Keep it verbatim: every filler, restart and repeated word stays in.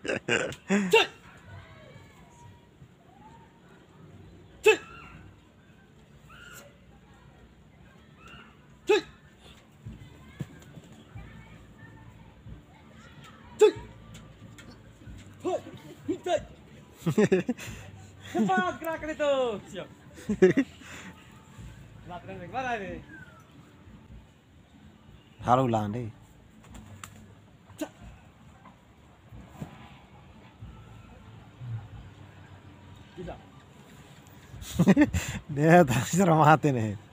Cek. Cek. Cek. Cek. Hoi, cek. Cepat gerakan itu. Siap. Latihan yang mana ini? Haru ulang deh. Tidak. Dia tak serem hati nih.